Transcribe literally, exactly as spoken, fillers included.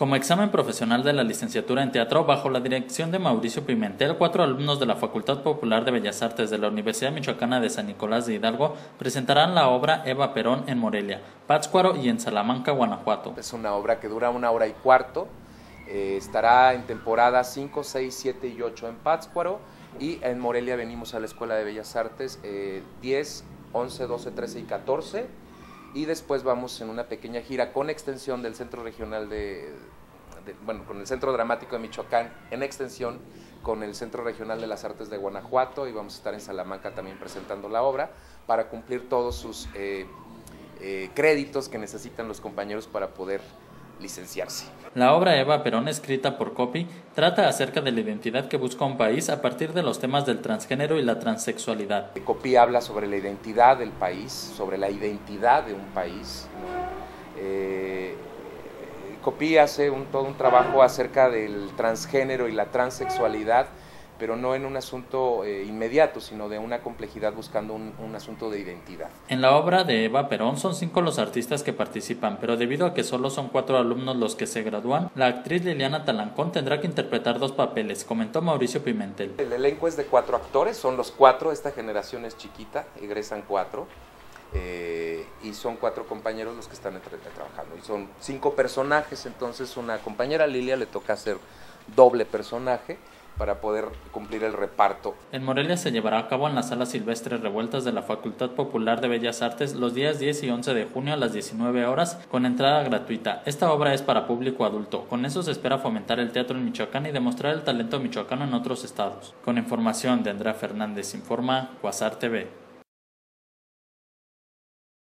Como examen profesional de la licenciatura en teatro, bajo la dirección de Mauricio Pimentel, cuatro alumnos de la Facultad Popular de Bellas Artes de la Universidad Michoacana de San Nicolás de Hidalgo presentarán la obra Eva Perón en Morelia, Pátzcuaro y en Salamanca, Guanajuato. Es una obra que dura una hora y cuarto, eh, estará en temporada cinco, seis, siete y ocho en Pátzcuaro, y en Morelia venimos a la Escuela de Bellas Artes eh, diez, once, doce, trece y catorce. Y después vamos en una pequeña gira con extensión del Centro Regional de, de, bueno, con el Centro Dramático de Michoacán, en extensión con el Centro Regional de las Artes de Guanajuato, y vamos a estar en Salamanca también presentando la obra para cumplir todos sus eh, eh, créditos que necesitan los compañeros para poder licenciarse. La obra Eva Perón, escrita por Copy, trata acerca de la identidad que busca un país a partir de los temas del transgénero y la transexualidad. Copy habla sobre la identidad del país, sobre la identidad de un país. Eh, Copy hace un, todo un trabajo acerca del transgénero y la transexualidad, pero no en un asunto eh, inmediato, sino de una complejidad buscando un, un asunto de identidad. En la obra de Eva Perón son cinco los artistas que participan, pero debido a que solo son cuatro alumnos los que se gradúan, la actriz Liliana Talancón tendrá que interpretar dos papeles, comentó Mauricio Pimentel. El elenco es de cuatro actores, son los cuatro, esta generación es chiquita, egresan cuatro, eh, y son cuatro compañeros los que están entre, trabajando, y son cinco personajes, entonces una compañera, Lilia, le toca hacer doble personaje para poder cumplir el reparto. En Morelia se llevará a cabo en las salas silvestres revueltas de la Facultad Popular de Bellas Artes los días diez y once de junio a las diecinueve horas con entrada gratuita. Esta obra es para público adulto. Con eso se espera fomentar el teatro en Michoacán y demostrar el talento michoacano en otros estados. Con información de Andrea Fernández, informa Quasar T V.